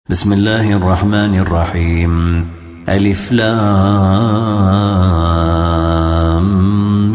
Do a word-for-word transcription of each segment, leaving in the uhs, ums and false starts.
بسم الله الرحمن الرحيم. ألف لام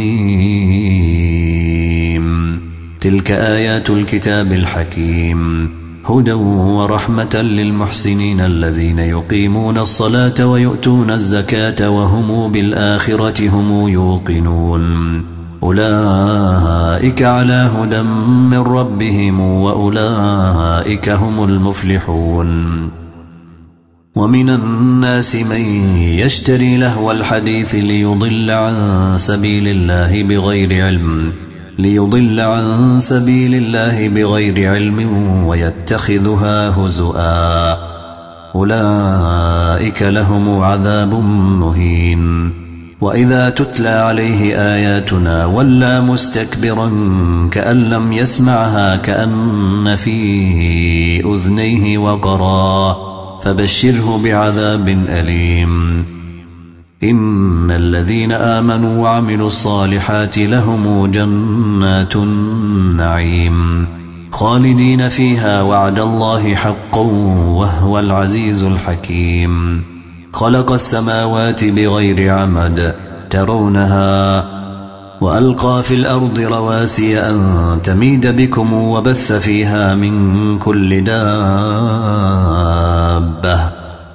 ميم. تلك آيات الكتاب الحكيم هدى ورحمة للمحسنين الذين يقيمون الصلاة ويؤتون الزكاة وهم بالآخرة هم يوقنون. أولئك على هدى من ربهم وأولئك هم المفلحون. ومن الناس من يشتري لهو الحديث ليضل عن سبيل الله بغير علم ليضل عن سبيل الله بغير علم ويتخذها هزؤا. أولئك لهم عذاب مهين. وإذا تتلى عليه آياتنا ولى مستكبرا كأن لم يسمعها كأن في أذنيه وقرا فبشره بعذاب أليم. إن الذين آمنوا وعملوا الصالحات لهم جنات النعيم خالدين فيها وعد الله حقا وهو العزيز الحكيم. خلق السماوات بغير عمد ترونها وألقى في الأرض رواسي أن تميد بكم وبث فيها من كل دابة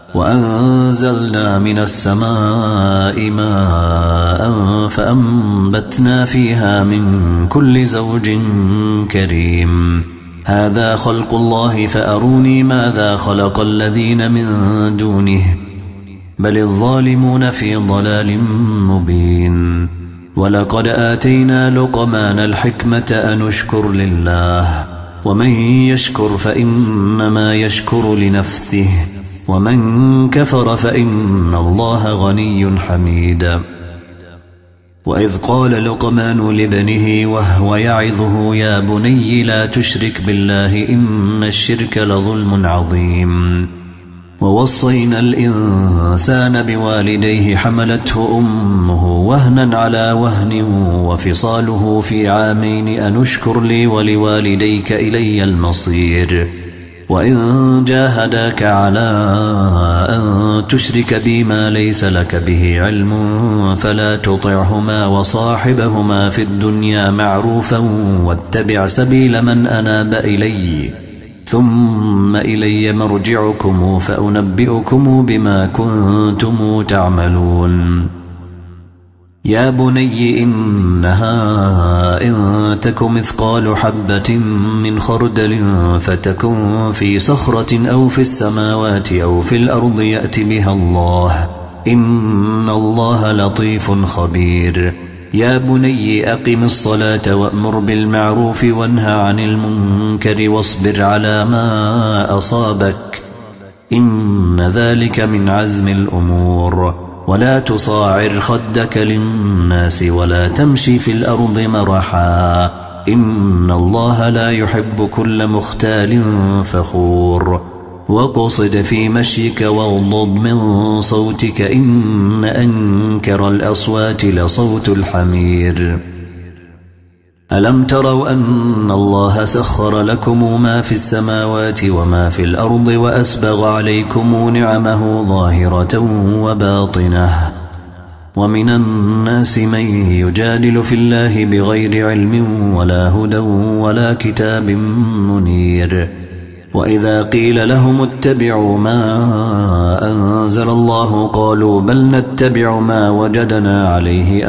وأنزلنا من السماء ماء فأنبتنا فيها من كل زوج كريم. هذا خلق الله فأروني ماذا خلق الذين من دونه بل الظالمون في ضلال مبين. ولقد آتينا لقمان الحكمة أن اشكر لله ومن يشكر فإنما يشكر لنفسه ومن كفر فإن الله غني حميد. وإذ قال لقمان لابنه وهو يعظه يا بني لا تشرك بالله إن الشرك لظلم عظيم. ووصينا الإنسان بوالديه حملته أمه وهنا على وهن وفصاله في عامين أن اشكر لي ولوالديك إلي المصير. وإن جاهداك على أن تشرك بي ما ليس لك به علم فلا تطعهما وصاحبهما في الدنيا معروفا واتبع سبيل من أناب إلي ثم إلي مرجعكم فأنبئكم بما كنتم تعملون. يا بني إنها إن تك مثقال حبة من خردل فتكن في صخرة أو في السماوات أو في الأرض يأت بها الله إن الله لطيف خبير. يا بني أقم الصلاة وأمر بالمعروف وانهى عن المنكر واصبر على ما أصابك إن ذلك من عزم الأمور. ولا تصاعر خدك للناس ولا تمشي في الأرض مرحا إن الله لا يحب كل مختال فخور. وقصد في مشيك واغضض من صوتك إن أنكر الأصوات لصوت الحمير. ألم تروا أن الله سخر لكم ما في السماوات وما في الأرض وأسبغ عليكم نعمه ظاهرة وباطنة. ومن الناس من يجادل في الله بغير علم ولا هدى ولا كتاب منير. وإذا قيل لهم اتبعوا ما أنزل الله قالوا بل نتبع ما وجدنا عليه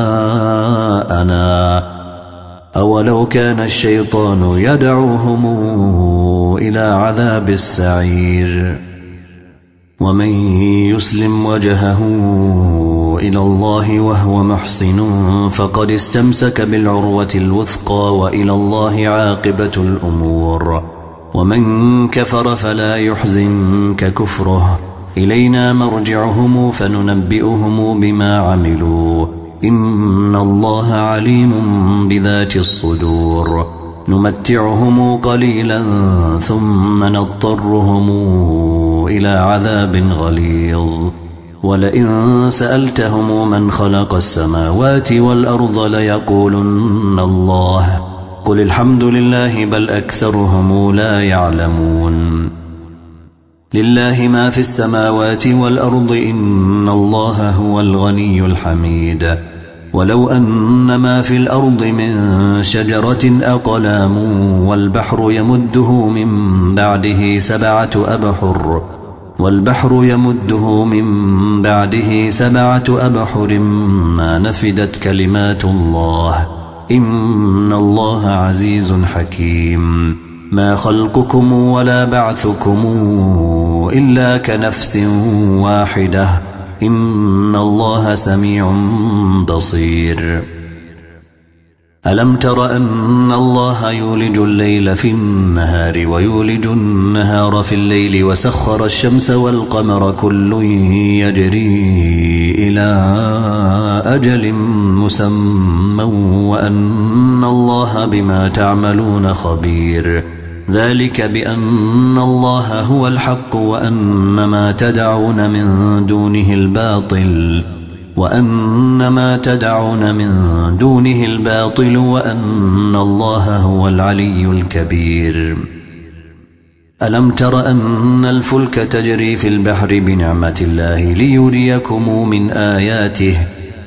آباءنا أولو كان الشيطان يدعوهم إلى عذاب السعير. ومن يسلم وجهه إلى الله وهو محسن فقد استمسك بالعروة الوثقى وإلى الله عاقبة الأمور. ومن كفر فلا يحزنك كفره إلينا مرجعهم فننبئهم بما عملوا إن الله عليم بذات الصدور. نمتعهم قليلا ثم نضطرهم إلى عذاب غليظ. ولئن سألتهم من خلق السماوات والأرض ليقولن الله قل الحمد لله بل أكثرهم لا يعلمون. لله ما في السماوات والأرض إن الله هو الغني الحميد ولو أن ما في الأرض من شجرة أقلام والبحر يمده من بعده سبعة أبحر والبحر يمده من بعده سبعة أبحر ما نفدت كلمات الله إن الله عزيز حكيم ما خلقكم ولا بعثكم إلا كنفس واحدة إن الله سميع بصير ألم تر أن الله يولج الليل في النهار ويولج النهار في الليل وسخر الشمس والقمر كل يجري إلى أجل مسمى وأن الله بما تعملون خبير ذلك بأن الله هو الحق وأن ما تدعون من دونه الباطل وأن ما تدعون من دونه الباطل وأن الله هو العلي الكبير ألم تر أن الفلك تجري في البحر بنعمة الله ليريكم من آياته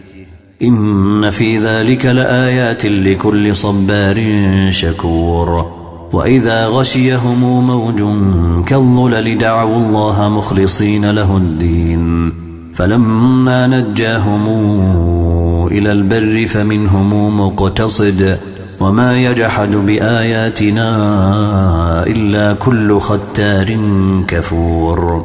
إن في ذلك لآيات لكل صبار شكور وإذا غشيهم موج كالظلل دعوا الله مخلصين له الدين فلما نجاهم إلى البر فمنهم مقتصد وما يجحد بآياتنا إلا كل ختار كفور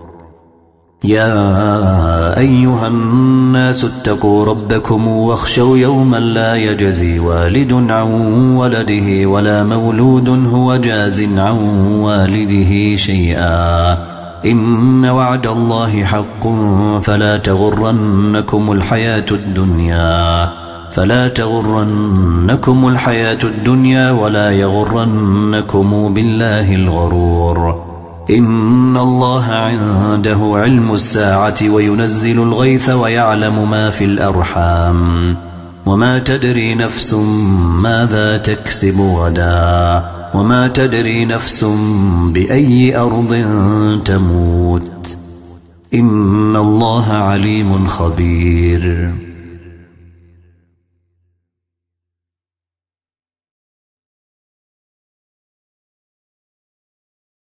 يا أيها الناس اتقوا ربكم واخشوا يوما لا يجزي والد عن ولده ولا مولود هو جاز عن والده شيئا إن وعد الله حق فلا تغرنكم الحياة الدنيا فلا تغرنكم الحياة الدنيا ولا يغرنكم بالله الغرور إن الله عنده علم الساعة وينزل الغيث ويعلم ما في الأرحام وما تدري نفس ماذا تكسب غدا وما تدري نفس بأي أرض تموت إن الله عليم خبير